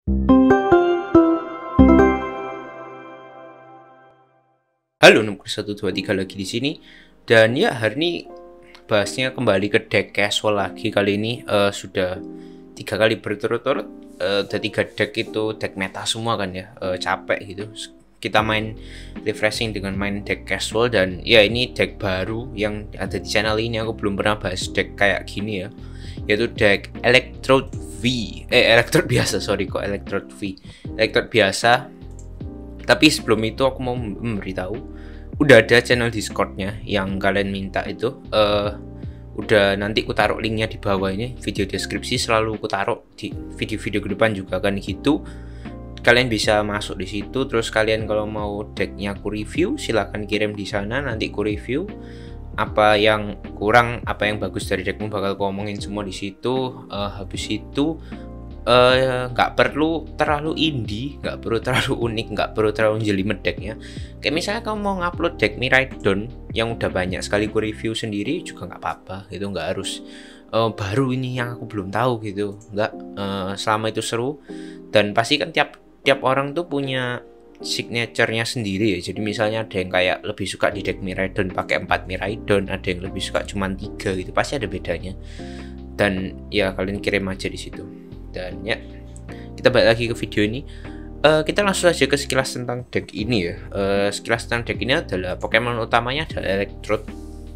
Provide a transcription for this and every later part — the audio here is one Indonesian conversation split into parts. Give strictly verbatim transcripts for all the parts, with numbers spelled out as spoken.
Halo enam satu dua tiga lagi di sini. Dan ya, hari ini bahasnya kembali ke deck casual lagi. Kali ini uh, sudah tiga kali berturut-turut. Uh, ada tiga deck itu deck meta semua kan ya. Uh, capek gitu. Kita main refreshing dengan main deck casual. Dan ya, ini deck baru yang ada di channel ini. Aku belum pernah bahas deck kayak gini ya, yaitu deck Electrode V. Eh Electrode biasa, sorry kok Electrode V. Electrode biasa. Tapi sebelum itu aku mau memberitahu, udah ada channel Discordnya yang kalian minta itu. Uh, udah nanti aku taruh linknya di bawah ini, video deskripsi selalu aku taruh di video-video ke depan juga kan gitu. Kalian bisa masuk di situ. Terus kalian kalau mau decknya aku review, silahkan kirim di sana. Nanti aku review apa yang kurang, apa yang bagus dari deckmu, bakal aku ngomongin semua di situ. Uh, habis itu nggak uh, perlu terlalu indie, nggak perlu terlalu unik, nggak perlu terlalu jelimet decknya. Kayak misalnya kamu mau ngupload deck Miraidon yang udah banyak sekali ku review sendiri juga nggak apa-apa gitu, nggak harus uh, baru ini yang aku belum tahu gitu, nggak. Uh, selama itu seru, dan pasti kan tiap tiap orang tuh punya signaturenya sendiri ya. Jadi misalnya ada yang kayak lebih suka di deck Miraidon pakai empat Miraidon, ada yang lebih suka cuman tiga gitu, pasti ada bedanya. Dan ya kalian kirim aja di situ. Dan ya, kita balik lagi ke video ini. Uh, kita langsung aja ke sekilas tentang deck ini ya. Uh, sekilas tentang deck ini adalah Pokemon utamanya adalah Electrode.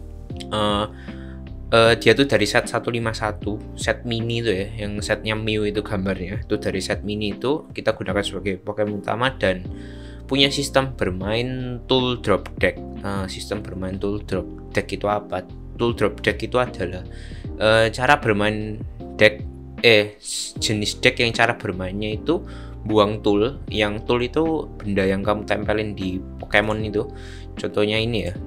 Uh, uh, dia tuh dari set seratus lima puluh satu, set mini itu ya, yang setnya Mew itu gambarnya. Itu dari set mini itu kita gunakan sebagai Pokemon utama dan punya sistem bermain tool drop deck. Uh, sistem bermain tool drop deck itu apa? Tool drop deck itu adalah uh, cara bermain deck eh jenis deck yang cara bermainnya itu buang tool. Yang tool itu benda yang kamu tempelin di Pokemon itu. Contohnya ini ya,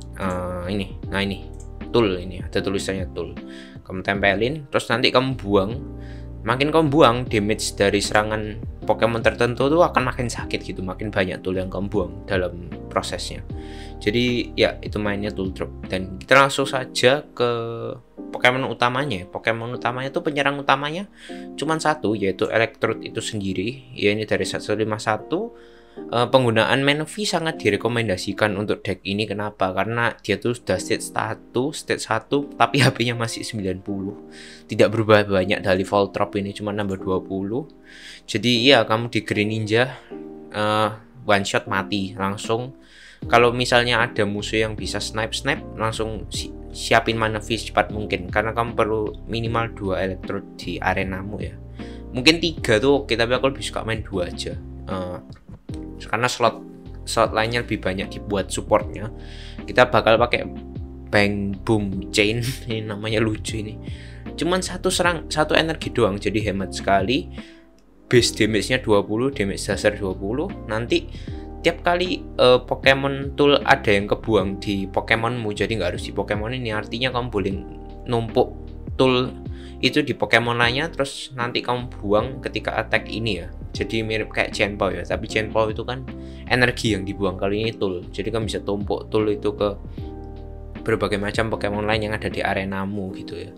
uh, ini, nah ini tool, ini ada tulisannya tool. Kamu tempelin, terus nanti kamu buang. Makin kamu buang, damage dari serangan Pokemon tertentu tuh akan makin sakit gitu, makin banyak tool yang kamu buang dalam prosesnya. Jadi ya, itu mainnya tool drop. Dan kita langsung saja ke Pokemon utamanya. Pokemon utamanya itu penyerang utamanya cuma satu, yaitu Electrode itu sendiri. Ya, ini dari seratus lima puluh satu. Uh, penggunaan Manaphy sangat direkomendasikan untuk deck ini. Kenapa? Karena dia tuh sudah stage satu, stage satu, tapi H P-nya masih sembilan puluh. Tidak berubah banyak dari Voltrop ini, cuma nambah dua puluh. Jadi ya, kamu di Green Ninja uh, one shot mati langsung. Kalau misalnya ada musuh yang bisa snipe-snipe, langsung si siapin Manaphy secepat mungkin, karena kamu perlu minimal dua Electrode di arenamu ya. Mungkin tiga tuh oke, tapi aku lebih suka main dua aja. Uh, karena slot slot lainnya lebih banyak dibuat supportnya. Kita bakal pakai Bang Boom Chain. Ini namanya lucu ini. Cuman satu serang, satu energi doang, jadi hemat sekali. Base damage-nya dua puluh, damage dasar dua puluh. Nanti tiap kali uh, Pokemon tool ada yang kebuang di Pokemonmu, jadi nggak harus di Pokemon ini. Artinya kamu boleh numpuk tool itu di Pokemon lainnya, terus nanti kamu buang ketika attack ini ya. Jadi mirip kayak Genpou ya, tapi Genpou itu kan energi yang dibuang, kali ini tool. Jadi kamu bisa tumpuk tool itu ke berbagai macam Pokemon lain yang ada di arenamu gitu ya.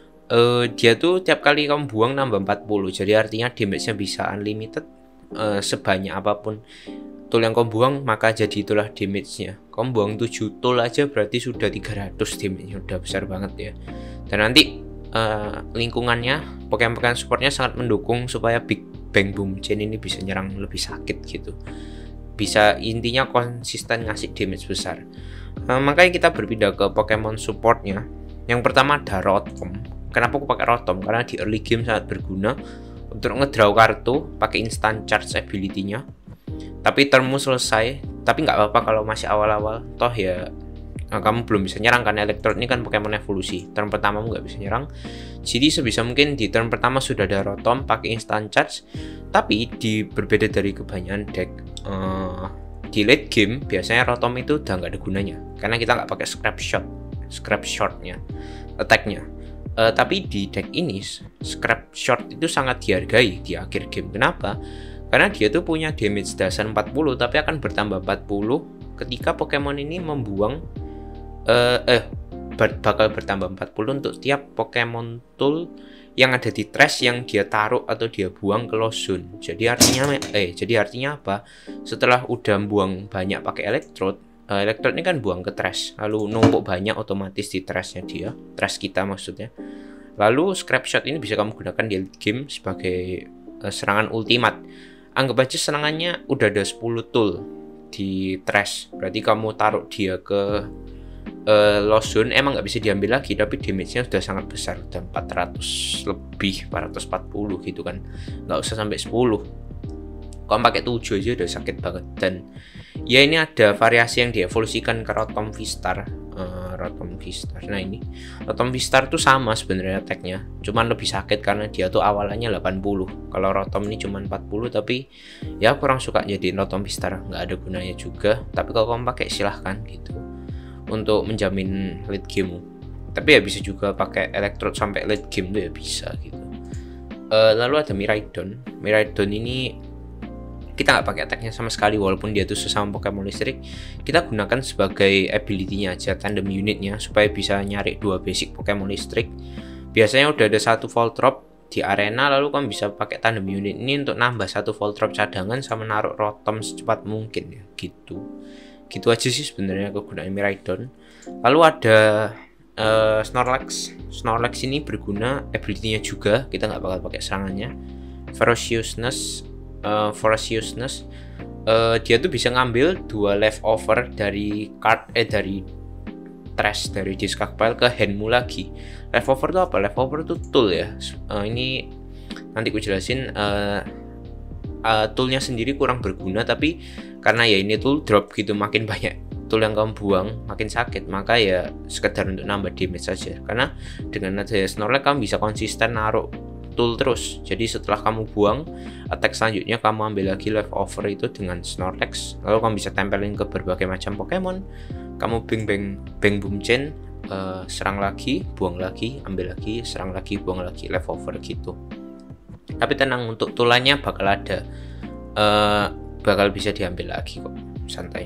Uh, dia tuh tiap kali kamu buang nambah empat puluh, jadi artinya damage-nya bisa unlimited. Uh, sebanyak apapun tool yang kamu buang, maka jadi itulah damage-nya. Kamu buang tujuh tool aja berarti sudah tiga ratus damage-nya, udah besar banget ya. Dan nanti uh, lingkungannya, Pokemon supportnya sangat mendukung supaya Big Bang Boom Chain ini bisa nyerang lebih sakit gitu. Bisa, intinya konsisten ngasih damage besar. Uh, makanya kita berpindah ke Pokemon supportnya. Yang pertama ada Rotom. Kenapa aku pakai Rotom? Karena di early game sangat berguna untuk ngedraw kartu pakai instant charge ability-nya. Tapi termmu selesai, tapi nggak apa-apa kalau masih awal-awal, toh ya nah, kamu belum bisa nyerang karena Electrode ini kan Pokemon evolusi. Turn pertamamu nggak bisa nyerang, jadi sebisa mungkin di turn pertama sudah ada Rotom pakai instant charge. Tapi di berbeda dari kebanyakan deck, uh, di late game biasanya Rotom itu udah nggak ada gunanya karena kita nggak pakai scrap shot, scrap shotnya, attacknya. Uh, tapi di deck ini scrap shot itu sangat dihargai di akhir game. Kenapa? Karena dia tuh punya damage dasar empat puluh, tapi akan bertambah empat puluh ketika Pokemon ini membuang uh, eh bakal bertambah empat puluh untuk tiap Pokemon tool yang ada di trash yang dia taruh atau dia buang ke lost zone. Jadi artinya eh jadi artinya apa? Setelah udah buang banyak pakai elektrod, uh, elektrod ini kan buang ke trash, lalu numpuk banyak otomatis di trashnya dia, trash kita maksudnya. Lalu scrap shot ini bisa kamu gunakan di game sebagai uh, serangan ultimate. Anggap aja serangannya udah ada sepuluh tool di trash, berarti kamu taruh dia ke Uh, lost zone emang nggak bisa diambil lagi, tapi damage-nya sudah sangat besar, udah empat ratus lebih, empat ratus empat puluh gitu kan, nggak usah sampai sepuluh. Kalau pakai tujuh aja udah sakit banget. Dan ya ini ada variasi yang dievolusikan ke Rotom V-Star. uh, Rotom V-Star, nah ini Rotom V-Star tuh sama sebenarnya attack-nya, cuman lebih sakit karena dia tuh awalannya delapan puluh. Kalau Rotom ini cuma empat puluh, tapi ya kurang suka jadi Rotom V-Star, nggak ada gunanya juga. Tapi kalau kamu pakai silahkan gitu untuk menjamin late game. Tapi ya bisa juga pakai elektrod sampai late game tuh ya bisa gitu. Uh, lalu ada Miraidon. Miraidon ini kita nggak pakai attack-nya sama sekali, walaupun dia tuh sesama Pokemon listrik. Kita gunakan sebagai ability-nya aja, tandem unitnya, supaya bisa nyari dua basic Pokemon listrik. Biasanya udah ada satu Voltrop di arena, lalu kamu bisa pakai tandem unit ini untuk nambah satu Voltrop cadangan sama naruh Rotom secepat mungkin ya gitu. Gitu aja sih sebenarnya kegunaan Miraidon. Lalu ada uh, Snorlax. Snorlax ini berguna ability-nya juga, kita nggak bakal pakai serangannya. Ferociousness, uh, Ferociousness, uh, dia tuh bisa ngambil dua leftover dari card eh dari trash, dari discard pile ke handmu lagi. Leftover tuh apa? Leftover tuh tool ya. Uh, ini nanti aku jelasin. Uh, uh, toolnya sendiri kurang berguna, tapi karena ya ini tool drop gitu, makin banyak tool yang kamu buang makin sakit, maka ya sekedar untuk nambah damage saja. Karena dengan adanya Snorlax kamu bisa konsisten naruh tool terus, jadi setelah kamu buang attack selanjutnya kamu ambil lagi leftover itu dengan Snorlax, lalu kamu bisa tempelin ke berbagai macam Pokemon. Kamu bing bang bang boom chain, uh, serang lagi, buang lagi, ambil lagi, serang lagi, buang lagi, leftover gitu. Tapi tenang, untuk tulannya bakal ada, uh, bakal bisa diambil lagi kok, santai.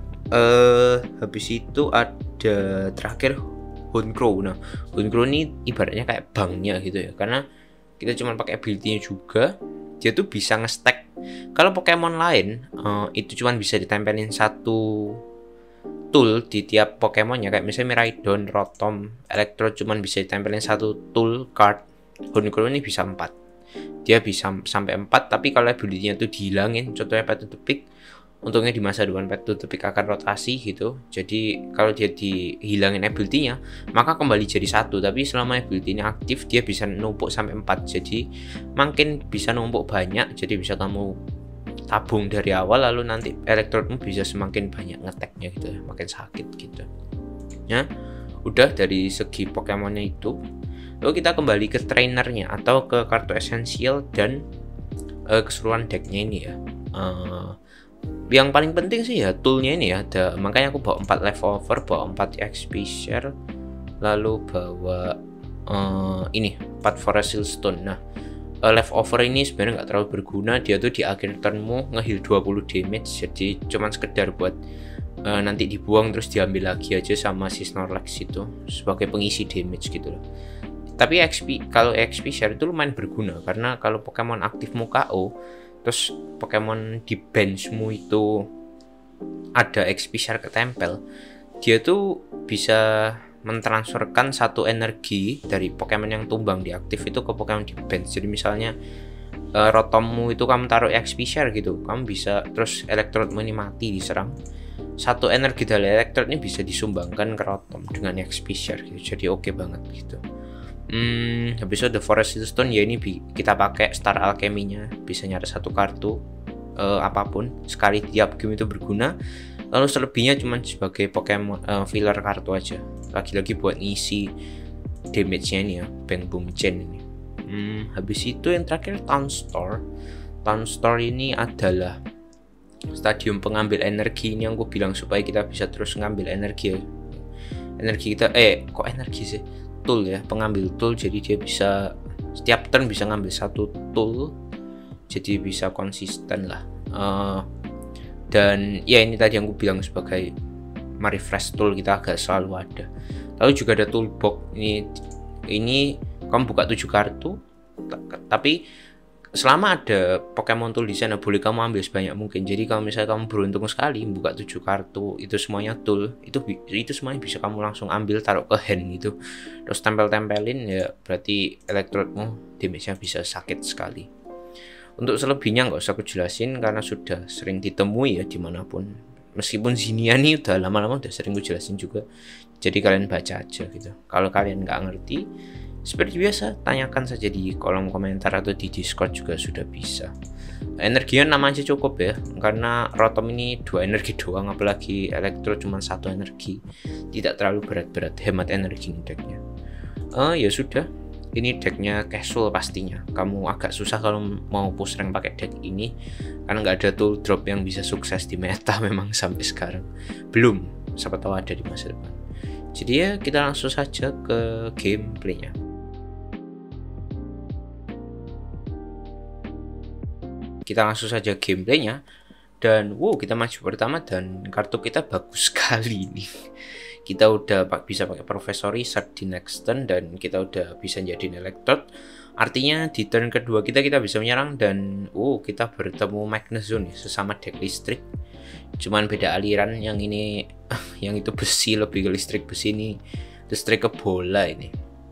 Uh, habis itu ada terakhir Honchkrow. Nah, Honchkrow ini ibaratnya kayak banknya gitu ya, karena kita cuma pakai ability-nya juga, dia tuh bisa nge-stack. Kalau Pokemon lain uh, itu cuma bisa ditempelin satu tool di tiap Pokemonnya, kayak misalnya Miraidon, Rotom, Electrode cuma bisa ditempelin satu tool card. Honchkrow ini bisa empat. Dia bisa sampai empat, tapi kalau ability-nya tuh dihilangin, contohnya Pet to the Pick, untungnya di masa depan Pet to the Pick akan rotasi gitu. Jadi kalau dia dihilangin ability-nya, maka kembali jadi satu, tapi selama ability-nya aktif dia bisa numpuk sampai empat. Jadi makin bisa numpuk banyak, jadi bisa kamu tabung dari awal, lalu nanti elektrodmu bisa semakin banyak ngeteknya gitu ya, makin sakit gitu. Ya, udah dari segi Pokemonnya itu. Lalu kita kembali ke trainernya atau ke kartu esensial dan uh, keseluruhan decknya ini ya. Uh, yang paling penting sih ya toolnya ini ya, ada, makanya aku bawa empat leftover, bawa empat X P share, lalu bawa uh, ini empat Fossil Stone. Nah, uh, leftover ini sebenarnya nggak terlalu berguna, dia tuh di akhir turnmu ngeheal dua puluh damage, jadi cuman sekedar buat uh, nanti dibuang terus diambil lagi aja sama si Snorlax itu sebagai pengisi damage gitu loh. Tapi X P, kalau X P share itu lumayan berguna, karena kalau Pokemon aktifmu K O, terus Pokemon di benchmu itu ada X P share ketempel, dia tuh bisa mentransferkan satu energi dari Pokemon yang tumbang di aktif itu ke Pokemon di bench. Jadi misalnya uh, Rotommu itu kamu taruh X P share gitu, kamu bisa, terus Electrodemu ini mati diserang, satu energi dari Electrode ini bisa disumbangkan ke Rotom dengan X P share gitu. Jadi oke okay banget gitu. Hmm, habis itu The Forest Stone ya, ini kita pakai Star Alchemy-nya, bisa nyari satu kartu uh, apapun sekali tiap game itu berguna. Lalu selebihnya cuma sebagai Pokemon uh, filler kartu aja, lagi-lagi buat ngisi damage-nya ini ya, Bang Boom Chain ini. Hmm, habis itu yang terakhir Town Store. Town Store ini adalah stadium pengambil energi, ini yang gue bilang supaya kita bisa terus ngambil energi ya. Energi kita, eh kok energi sih? Tool ya, pengambil tool, jadi dia bisa setiap turn bisa ngambil satu tool, jadi bisa konsisten lah. Uh, dan ya ini tadi yang gue bilang sebagai refresh tool kita agak selalu ada. Lalu juga ada toolbox ini, ini kamu buka tujuh kartu, tapi selama ada Pokemon tool di sana boleh kamu ambil sebanyak mungkin. Jadi kalau misalnya kamu beruntung sekali buka tujuh kartu itu semuanya tool, itu itu semuanya bisa kamu langsung ambil taruh ke hand gitu. Terus tempel-tempelin, ya berarti elektrodmu damage-nya bisa sakit sekali. Untuk selebihnya nggak usah aku jelasin karena sudah sering ditemui ya dimanapun. Meskipun Zinnia nih udah lama-lama udah sering aku jelasin juga. Jadi kalian baca aja gitu. Kalau kalian nggak ngerti, seperti biasa, tanyakan saja di kolom komentar atau di Discord juga sudah bisa. Energinya nama aja cukup ya, karena Rotom ini dua energi doang, apalagi Elektro cuma satu energi. Tidak terlalu berat-berat, hemat energi ini decknya. Uh, ya sudah, ini decknya casual pastinya. Kamu agak susah kalau mau push rank pakai deck ini, karena nggak ada tool drop yang bisa sukses di meta memang sampai sekarang. Belum, siapa tahu ada di masa depan. Jadi ya kita langsung saja ke gameplaynya. Kita langsung saja gameplaynya dan wow, kita maju pertama dan kartu kita bagus sekali nih. Kita udah bisa pakai Professor Research di next turn dan kita udah bisa jadiin Electrode. Artinya di turn kedua kita kita bisa menyerang dan wow, kita bertemu Magnezone sesama deck listrik. Cuman beda aliran, yang ini yang itu besi, lebih ke listrik besi, ini listrik ke bola ini.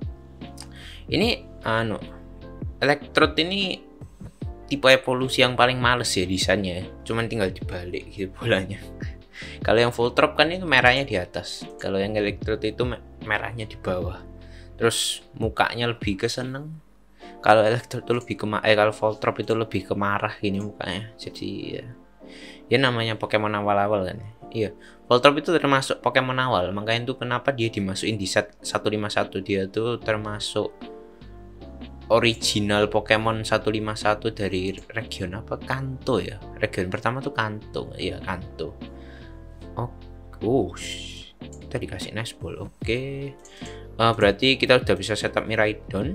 Ini anu Electrode ini tipe evolusi yang paling males ya desainnya, cuman tinggal dibalik gitu bolanya. Kalau yang Voltrop kan itu merahnya di atas, kalau yang Electrode itu merahnya di bawah. Terus mukanya lebih ke seneng. Kalau Electrode itu lebih ke eh kalau Voltrop itu lebih ke marah gini mukanya. Jadi ya, ya namanya Pokemon awal-awal kan. Iya, Voltrop itu termasuk Pokemon awal, makanya itu kenapa dia dimasukin di set seratus lima puluh satu. Dia tuh termasuk original Pokemon seratus lima puluh satu dari region apa? Kanto ya. Region pertama tuh Kanto. Iya, Kanto. Oh, oh kita dikasih Nestball. Oke. Okay. Uh, berarti kita udah bisa setup Miraidon.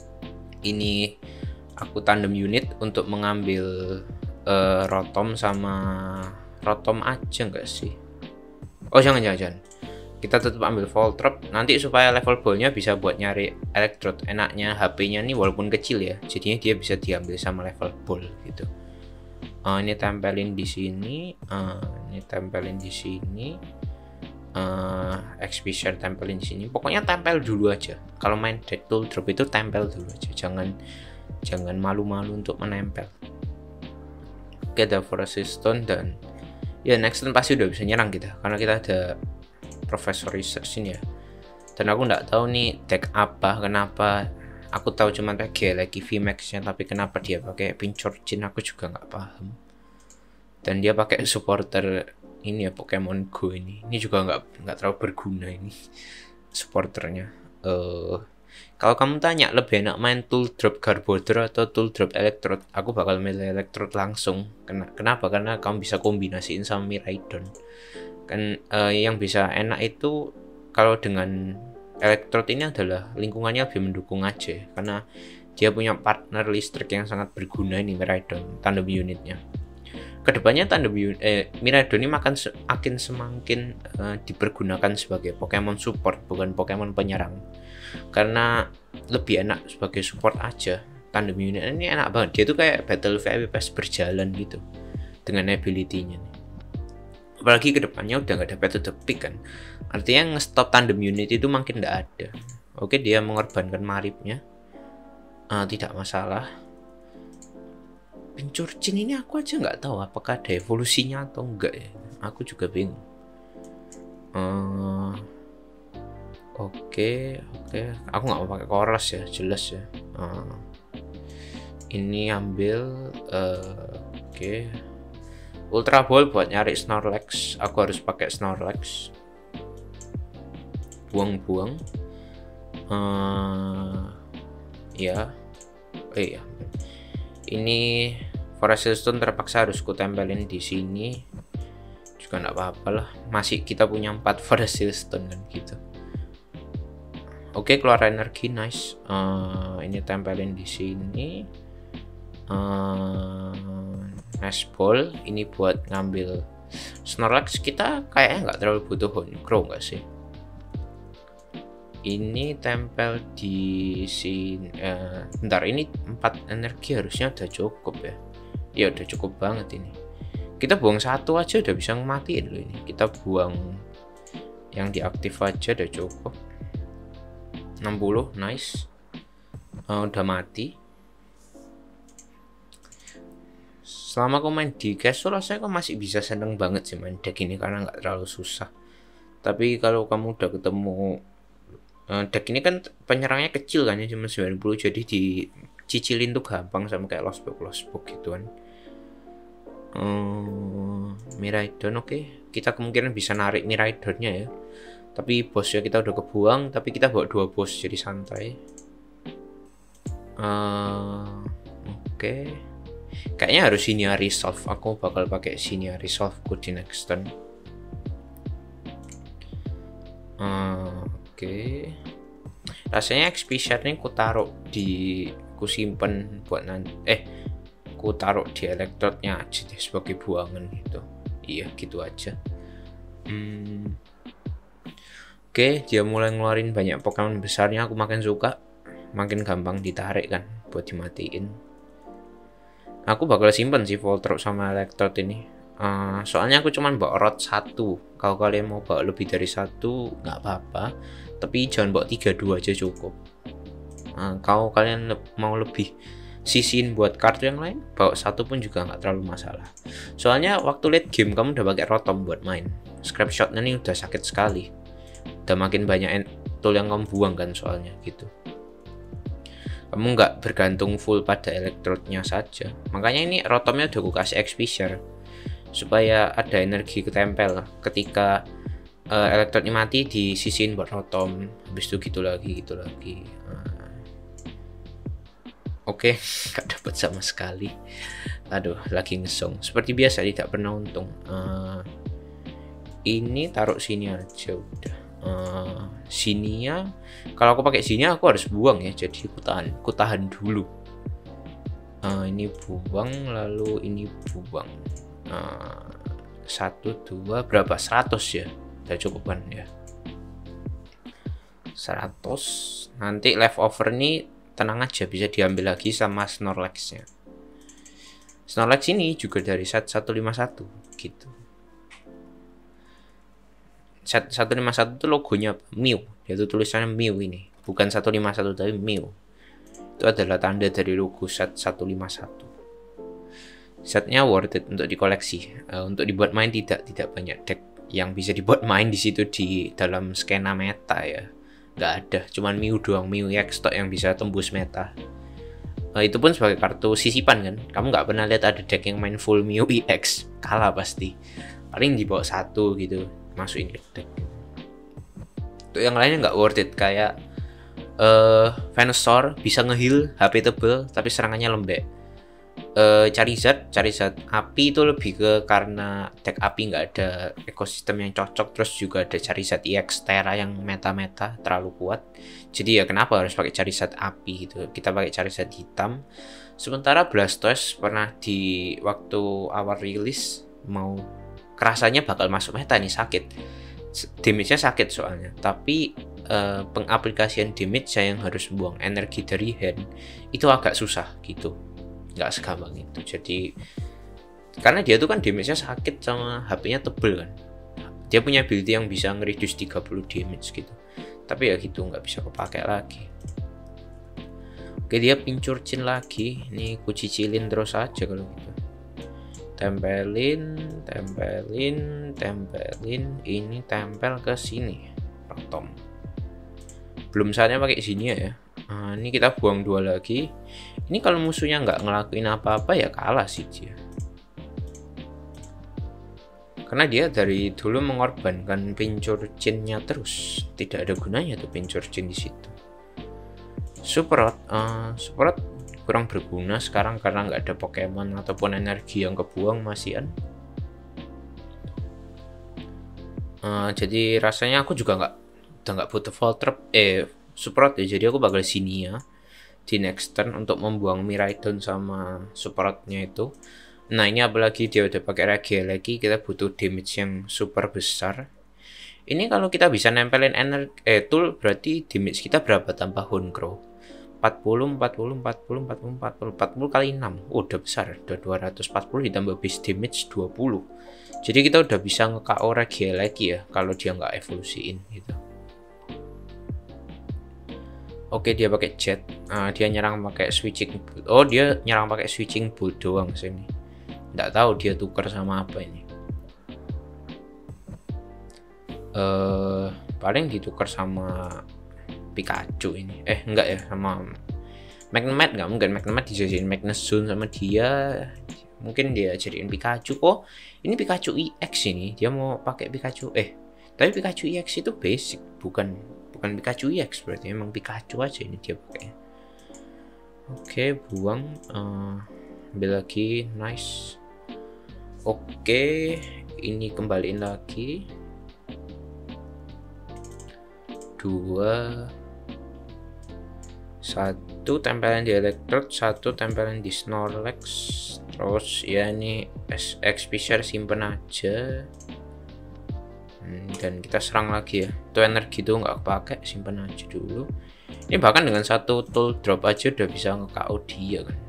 Ini aku tandem unit untuk mengambil uh, Rotom sama Rotom aja enggak sih? Oh, jangan jangan. jangan. Kita tetap ambil Voltrop nanti supaya level ballnya bisa buat nyari Electrode. Enaknya H P-nya nih walaupun kecil ya, jadinya dia bisa diambil sama level ball gitu. Uh, ini tempelin di sini, uh, ini tempelin di sini, uh, X P share tempelin di sini. Pokoknya tempel dulu aja. Kalau main deck tool drop itu tempel dulu aja, jangan jangan malu-malu untuk menempel. Oke, ada Forest Stone dan ya next turn pasti udah bisa nyerang kita karena kita ada Professor Research ini ya. Dan aku nggak tahu nih deck apa, kenapa aku tahu cuma pakai lagi V Max nya, tapi kenapa dia pakai Pinchurchin aku juga nggak paham. Dan dia pakai supporter ini ya, Pokemon Go ini. Ini juga nggak nggak terlalu berguna ini supporternya. Uh, kalau kamu tanya lebih enak main tool drop Garbodor atau tool drop Electrode, aku bakal milih Electrode langsung. Kenapa? Karena kamu bisa kombinasiin sama Miraidon. Kan uh, yang bisa enak itu kalau dengan Electrode ini adalah lingkungannya lebih mendukung aja, karena dia punya partner listrik yang sangat berguna ini Miraidon tandem unitnya. Kedepannya tandem unit eh, Miraidon ini makan se akan semakin uh, dipergunakan sebagai Pokemon support bukan Pokemon penyerang, karena lebih enak sebagai support aja. Tandem unit ini enak banget, dia tuh kayak battle V I P pas berjalan gitu dengan ability-nya nih. Apalagi kedepannya udah nggak ada Battle the Peak kan, artinya nge-stop tandem unit itu makin nggak ada. Oke, dia mengorbankan maripnya, uh, tidak masalah. Pinchurchin ini aku aja nggak tahu apakah ada evolusinya atau enggak ya, aku juga bingung. uh, Oke oke, aku nggak mau pakai Koros ya, jelas ya. uh, Ini ambil uh, oke okay. Ultra Ball buat nyari Snorlax, aku harus pakai Snorlax. Buang-buang. Uh, ya, eh ya. Ini Forest Stone terpaksa harus ku tempelin di sini. Juga nggak apa-apa lah. Masih kita punya empat Forest Stone kan gitu. Oke, keluar energi, nice. Uh, ini tempelin di sini. Uh, Nestball ini buat ngambil Snorlax. Kita kayaknya nggak terlalu butuh Honeycrow nggak sih? ini tempel di sini. Uh, bentar, ini empat energi harusnya udah cukup ya. Ya udah cukup banget ini. Kita buang satu aja udah bisa ngematiin loh ini. Kita buang yang diaktif aja udah cukup. enam puluh, nice. Uh, udah mati. Selama aku main di casual, saya kok masih bisa seneng banget sih main deck ini karena nggak terlalu susah. Tapi kalau kamu udah ketemu uh, deck ini kan penyerangnya kecil kan ya, cuma sembilan puluh, jadi dicicilin tuh gampang sama kayak Lost Book Lost Book gitu kan. Uh, Miraidon oke, okay. Kita kemungkinan bisa narik Miraidonnya ya. Tapi bosnya kita udah kebuang, tapi kita bawa dua bos jadi santai. Uh, oke. Okay. Kayaknya harus Sinia Resolve. Aku bakal pakai Sinia Resolve ku di next turn. Uh, Oke. Okay. Rasanya X P share ini ku taruh di, ku simpen buat nanti. Eh, ku taruh di elektrotnya aja deh sebagai buangan gitu. Iya, gitu aja. Hmm. Oke, okay, dia mulai ngeluarin banyak Pokemon besarnya. Aku makin suka, makin gampang ditarik kan buat dimatiin. Aku bakal simpen sih Voltron sama Electrode ini. Uh, soalnya aku cuman bawa rod satu. Kalau kalian mau bawa lebih dari satu nggak apa-apa, tapi jangan bawa tiga dua aja cukup. Uh, kalau kalian le mau lebih sisin buat kartu yang lain, bawa satu pun juga nggak terlalu masalah. Soalnya waktu late game kamu udah pakai Rotom buat main. Scrap shotnya nih udah sakit sekali. Udah makin banyak tool yang kamu buang kan soalnya gitu. Kamu nggak bergantung full pada elektrotnya saja. Makanya ini Rotomnya udah gue kasih X P share supaya ada energi ketempel ketika uh, elektrotnya mati disisiin buat Rotom. Habis itu gitu lagi gitu lagi. Uh, Oke, okay. Gak dapat sama sekali. Aduh, lagi ngesong. Seperti biasa tidak pernah untung. Uh, ini taruh sini aja udah. Uh, Sinia, kalau aku pakai Sinia aku harus buang ya, jadi aku tahan, aku tahan dulu. Uh, ini buang, lalu ini buang. Uh, satu, dua, berapa? seratus ya, udah cukup kan ya. seratus. Nanti leftover ini tenang aja bisa diambil lagi sama Snorlax-nya. Snorlax ini juga dari set seratus lima puluh satu gitu. Set seratus lima puluh satu itu logonya Mew, yaitu tulisannya Mew ini, bukan seratus lima puluh satu tapi Mew. Itu adalah tanda dari logo set seratus lima puluh satu. Setnya worth it untuk dikoleksi. Uh, untuk dibuat main tidak tidak banyak deck yang bisa dibuat main di situ di dalam skena meta ya. Nggak ada, cuman Mew doang, Mew X tok yang bisa tembus meta. Uh, itu pun sebagai kartu sisipan kan. Kamu nggak pernah lihat ada deck yang main full Mew E X, kalah pasti. Paling dibawa satu gitu, masukin ke deck. Untuk yang lainnya nggak worth it, kayak uh, Venusaur bisa ngeheal, H P tebel tapi serangannya lembek. Uh, Charizard, Charizard api itu lebih ke karena deck api nggak ada ekosistem yang cocok, terus juga ada Charizard E X Terra yang meta-meta terlalu kuat. Jadi ya kenapa harus pakai Charizard api gitu? Kita pakai Charizard hitam. Sementara Blastoise pernah di waktu awal rilis mau kerasanya bakal masuk meta nih, sakit. Damage-nya sakit soalnya, tapi uh, pengaplikasian damage saya yang harus buang energi dari hand itu agak susah gitu, nggak segampang itu. Jadi karena dia tuh kan damage-nya sakit sama H P-nya tebel kan, dia punya ability yang bisa nge-reduce tiga puluh damage gitu, tapi ya gitu nggak bisa kepake lagi. Oke, dia pincurcin lagi, ini ku cicilin terus aja kalau gitu. Tempelin, tempelin, tempelin, ini tempel ke sini, Rotom. Belum saatnya pakai sini ya. Nah, ini kita buang dua lagi. Ini kalau musuhnya nggak ngelakuin apa-apa ya kalah sih dia. Karena dia dari dulu mengorbankan pincurcinnya terus, tidak ada gunanya tuh pincurcin di situ. Superrot, uh, Superrot kurang berguna sekarang karena nggak ada Pokemon ataupun energi yang kebuang masihan. Uh, jadi rasanya aku juga nggak udah nggak butuh Voltrap eh Superrot ya, jadi aku bakal Sinia di next turn untuk membuang Miraidon sama Superrotnya itu. Nah ini apalagi dia udah pakai Regieleki, kita butuh damage yang super besar. Ini kalau kita bisa nempelin energi eh tool berarti damage kita berapa tambah Honecrow? empat puluh, empat puluh, empat puluh, empat puluh, empat puluh, empat puluh kali enam. Oh, udah besar, udah dua ratus empat puluh ditambah base damage dua puluh. Jadi kita udah bisa nge-K O Regiel lagi ya kalau dia nggak evolusiin gitu. Oke, dia pakai jet. Uh, dia nyerang pakai switching bolt. Oh, dia nyerang pakai switching bolt doang sini. Nggak tahu dia tukar sama apa ini. Uh, paling ditukar sama Pikachu ini. Eh, enggak ya, sama Magnemite nggak mungkin. Magnemite dijadiin Magnezone sama dia. Mungkin dia jadiin Pikachu. Oh, ini Pikachu E X ini. Dia mau pakai Pikachu. Eh, tapi Pikachu E X itu basic, bukan bukan Pikachu E X berarti emang Pikachu aja ini dia pakai. Oke, buang. Uh, ambil lagi, nice. Oke, ini kembaliin lagi. Dua, satu tempelan di Electrode, satu tempelan di Snorlax. Terus ya ini X-Pisher simpen aja. Hmm, dan kita serang lagi ya. Itu energi tuh nggak kepake, simpen aja dulu. Ini bahkan dengan satu tool drop aja udah bisa nge-K O dia kan.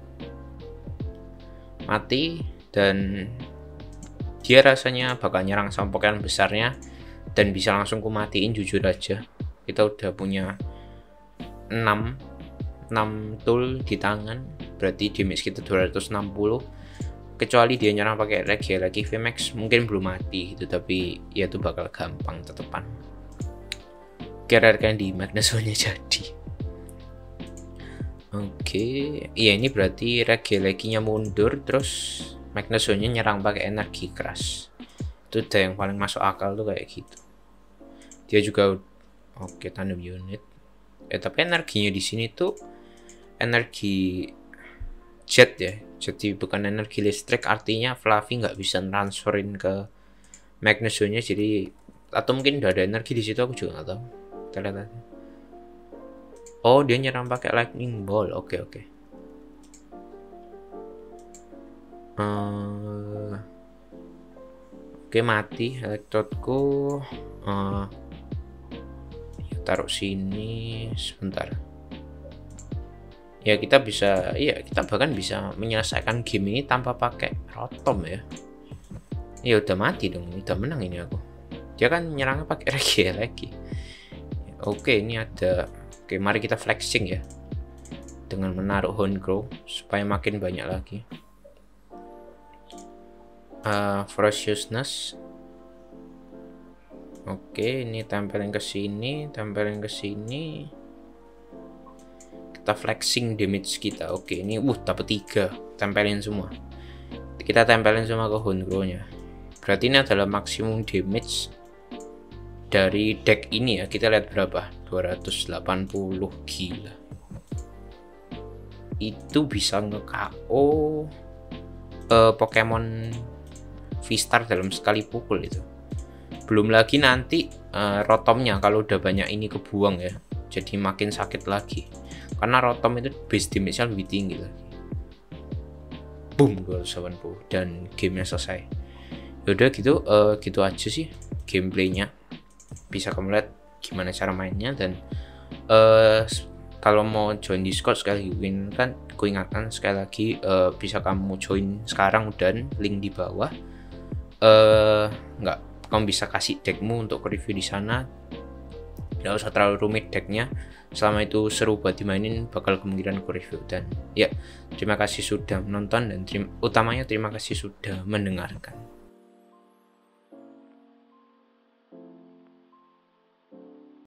Mati, dan dia rasanya bakal nyerang sama Pokemon besarnya dan bisa langsung ku matiin jujur aja. Kita udah punya enam tool di tangan, berarti damage kita dua ratus enam puluh. Kecuali dia nyerang pakai Regiel lagi V MAX mungkin belum mati gitu, tapi ya itu bakal gampang tetepan. Kira-kira di Magnezone jadi. Oke, iya ini berarti Regiel lagi-nya mundur, terus Magnezone nyerang pakai energi keras. Itu udah yang paling masuk akal tuh kayak gitu. Dia juga oke, tanam unit. Eh tapi energinya di sini tuh energi jet ya. Jadi bukan energi listrik, artinya Fluffy nggak bisa transferin ke Magnezone, jadi atau mungkin udah ada energi di situ, aku juga nggak tahu. Kita lihat aja. Oh, dia nyerang pakai lightning ball. Oke, oke. Uh, oke, mati Electrodeku. Uh, taruh sini sebentar. Ya kita bisa, iya kita bahkan bisa menyelesaikan game ini tanpa pakai Rotom ya. Ya udah mati dong, udah menang ini aku. Dia kan nyerangnya pakai Regiel lagi. Oke, ini ada. Oke, mari kita flexing ya dengan menaruh Honecrow supaya makin banyak lagi. Uh, Ferociousness. Oke, ini tempelin ke sini, tempelin ke sini. Kita flexing damage kita. Oke, ini uh dapat tiga, tempelin semua. Kita tempelin semua ke Honecrow-nya. Berarti ini adalah maksimum damage dari deck ini ya. Kita lihat berapa? dua ratus delapan puluh, gila. Itu bisa nge-K O uh, Pokemon V-Star dalam sekali pukul itu. Belum lagi nanti uh, Rotomnya kalau udah banyak ini kebuang ya. Jadi makin sakit lagi. Karena Rotom itu base damage-nya lebih tinggi lagi. Boom, dua ratus delapan puluh dan gamenya selesai. Yaudah gitu, uh, gitu aja sih gameplaynya. Bisa kamu lihat gimana cara mainnya, dan uh, kalau mau join Discord sekali win kan, ku ingatkan sekali lagi uh, bisa kamu join sekarang dan link di bawah. Uh, nggak, kamu bisa kasih deckmu untuk review di sana. Nggak usah terlalu rumit decknya. Selama itu seru buat dimainin, bakal kemungkinan ku review. Dan ya, terima kasih sudah menonton, dan terima, utamanya terima kasih sudah mendengarkan.